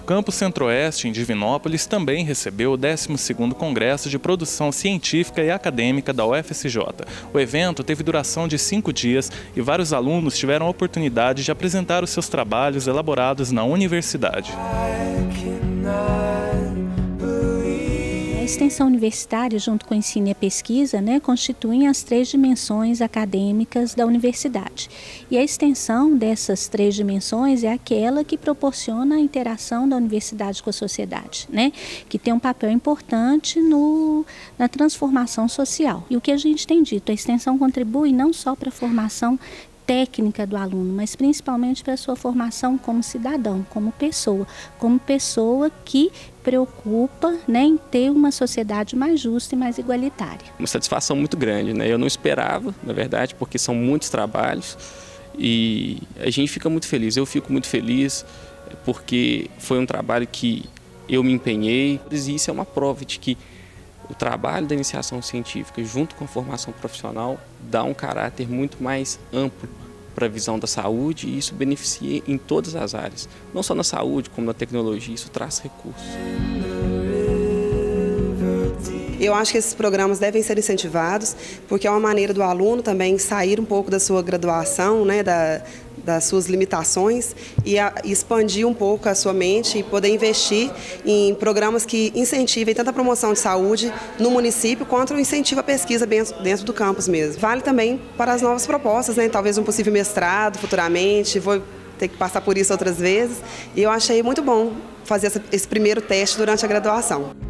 Campus Centro-Oeste, em Divinópolis, também recebeu o 12º Congresso de Produção Científica e Acadêmica da UFSJ. O evento teve duração de 5 dias e vários alunos tiveram a oportunidade de apresentar os seus trabalhos elaborados na universidade. A extensão universitária, junto com o ensino e a pesquisa, constituem as 3 dimensões acadêmicas da universidade. E a extensão dessas 3 dimensões é aquela que proporciona a interação da universidade com a sociedade, que tem um papel importante na transformação social. E o que a gente tem dito, a extensão contribui não só para a formação técnica do aluno, mas principalmente para a sua formação como cidadão, como pessoa que preocupa em ter uma sociedade mais justa e mais igualitária. Uma satisfação muito grande, eu não esperava, na verdade, porque são muitos trabalhos e a gente fica muito feliz, eu fico muito feliz porque foi um trabalho que eu me empenhei e isso é uma prova de que o trabalho da iniciação científica junto com a formação profissional dá um caráter muito mais amplo para a visão da saúde e isso beneficia em todas as áreas, não só na saúde como na tecnologia, isso traz recursos. Eu acho que esses programas devem ser incentivados, porque é uma maneira do aluno também sair um pouco da sua graduação, das suas limitações e expandir um pouco a sua mente e poder investir em programas que incentivem tanto a promoção de saúde no município quanto o incentivo à pesquisa dentro do campus mesmo. Vale também para as novas propostas, talvez um possível mestrado futuramente, vou ter que passar por isso outras vezes e eu achei muito bom fazer esse primeiro teste durante a graduação.